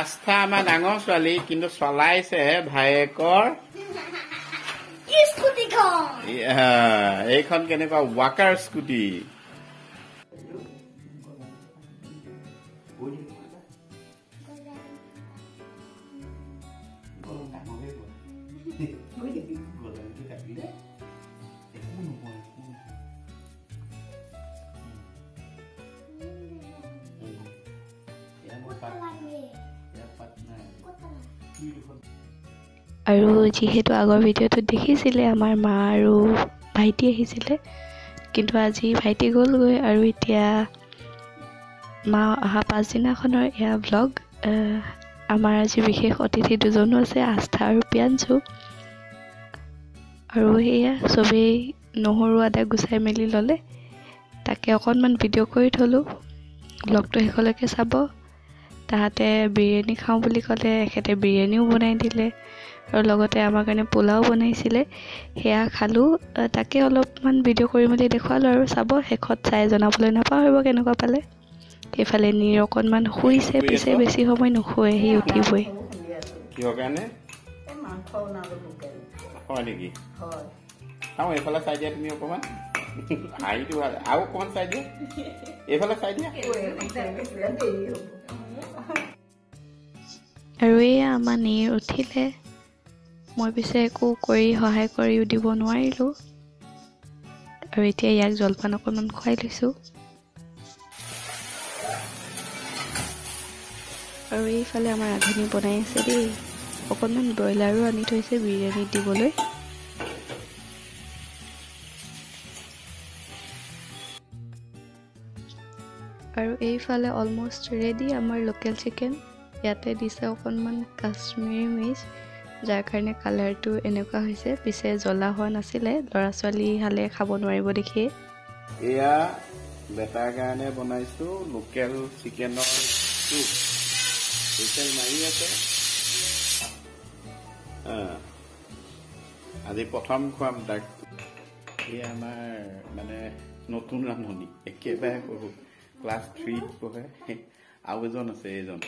আস্থা আমাৰ ডাঙৰ ছোৱালী কিন্তু চলাইছে ভায়েকৰ এইখন কেনেকুৱা ৱাকাৰ স্কুটি আৰু যিহেতু আগৰ ভিডিঅ'টোত দেখিছিলে আমাৰ মা আৰু ভাইটি আহিছিলে কিন্তু আজি ভাইটি গ'লগৈ আৰু এতিয়া মা অহা পাছদিনাখনৰ এয়া ব্লগ আমাৰ আজি বিশেষ অতিথি দুজনো আছে আস্থা আৰু প্ৰিয়াঞ্চু আৰু সেয়া চবেই নহৰু আদা গুচাই মেলি ল'লে তাকে অকণমান ভিডিঅ' কৰি থ'লোঁ ব্লগটো শেষলৈকে চাব তাহাঁতে বিৰিয়ানী খাওঁ বুলি ক'লে এখেতে বিৰিয়ানীও বনাই দিলে আৰু লগতে আমাৰ কাৰণে পোলাও বনাইছিলে সেয়া খালোঁ তাকে অলপমান ভিডিঅ' কৰি মেলি দেখুৱালোঁ আৰু চাব শেষত চাই জনাবলৈ নাপাহৰিব কেনেকুৱা পালে সেইফালে নীৰ অকণমান শুইছে পিছে বেছি সময় নুশুৱে সি উঠিবই কিহৰ কাৰণে হয় নেকি চাওঁ এইফালে চাই দিয়া তুমি অকণমান হাঁহিটো ভাল আৰু অকণমান চাই দিয়া এইফালে চাই দিয়া আৰু এয়া আমাৰ নীৰ উঠিলে মই পিছে একো কৰি সহায় কৰিও দিব নোৱাৰিলোঁ আৰু এতিয়া ইয়াক জলপান অকণমান খুৱাই লৈছোঁ আৰু এইফালে আমাৰ ৰান্ধনি বনাই আছে দেই অকণমান ব্ৰইলাৰো আনি থৈছে বিৰিয়ানীত দিবলৈ আৰু এইফালে অলমষ্ট ৰেডি আমাৰ লোকেল চিকেন ইয়াতে দিছে অকণমান কাশ্মীৰী মিৰ্চ যাৰ কাৰণে কালাৰটো এনেকুৱা হৈছে পিছে জ্বলা হোৱা নাছিলে ল'ৰা ছোৱালী হালে খাব নোৱাৰিব দেখিয়ে এয়া বেটাৰ কাৰণে বনাইছোঁ লোকেল চিকেনৰ চুপ হুইচেল মাৰি আছে আজি প্ৰথম খুৱাম তাক এই আমাৰ মানে নতুন ৰান্ধনি একেবাৰে পঢ়ো ক্লাছ 3 পঢ়ে আৰু এজন আছে এইজন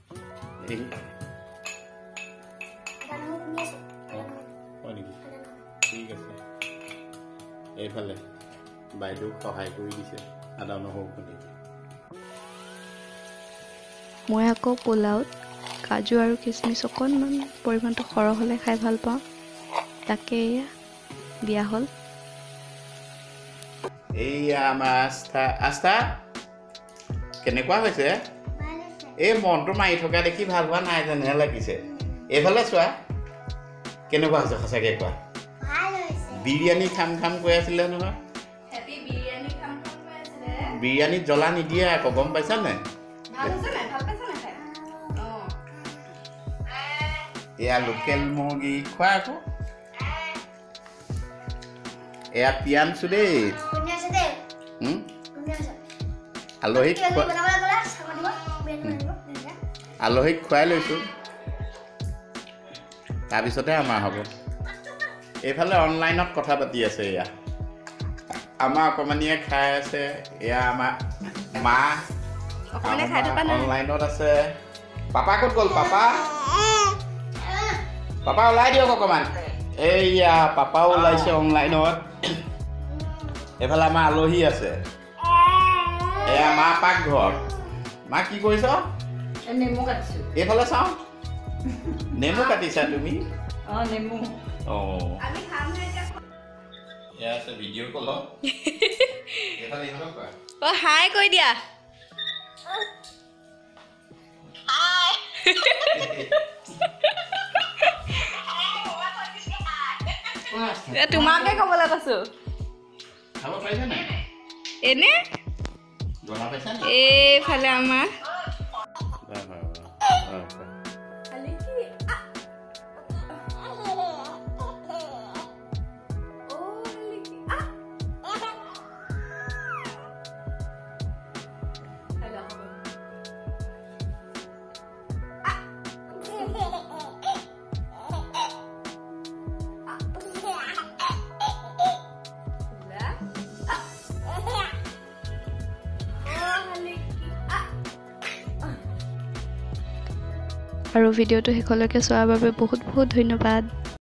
ঠিক আছে এইফালে বাইদেউ সহায় কৰি দিছে আদা নহৰু খুন্দি মই আকৌ পোলাওত কাজু আৰু কিচমিচ অকণমান পৰিমাণটো সৰহ হ'লে খাই ভাল পাওঁ তাকে দিয়া হ'ল এইয়া আমাৰ আস্থা কেনেকুৱা হৈছে এই মনটো মাৰি থকা দেখি ভাল হোৱা নাই যেনহে লাগিছে এইফালে চোৱা কেনেকুৱা হৈছে সঁচাকৈ কোৱা বিৰিয়ানী খাম কৈ আছিলে নহয় বিৰিয়ানীত জ্বলা নিদিয়ে আকৌ গম পাইছা নাই এয়া লোকেল মুৰ্গী খোৱা আকৌ এয়া পিয়ানছো দেই আলহীক খুৱাই লৈছোঁ তাৰপিছতে আমাৰ হ'ব এইফালে অনলাইনত কথা পাতি আছে এয়া আমাৰ অকণমানিয়ে খাই আছে এয়া আমাৰ মা অনলাইনত আছে পাপা ক'ত গ'ল পাপা ওলাই দিয়ক অকণমান এইয়া পাপাও ওলাইছে অনলাইনত এইফালে আমাৰ আলহী আছে এয়া মা পাকঘৰ মা কি কৰিছ এইফালে চাওঁ নেমু কাটিছা তুমি এয়া আছে ভিডিঅ' কলত এইফালে ইহঁতক কোৱা হাই কৈ দিয়া তোমাকে ক'বলৈ কৈছো খাব পাৰিছা নাই এনে বনা পাইছা নাই এইফালে আমাৰ আৰু ভিডিঅ'টো শেষলৈকে চোৱাৰ বাবে বহুত বহুত ধন্যবাদ।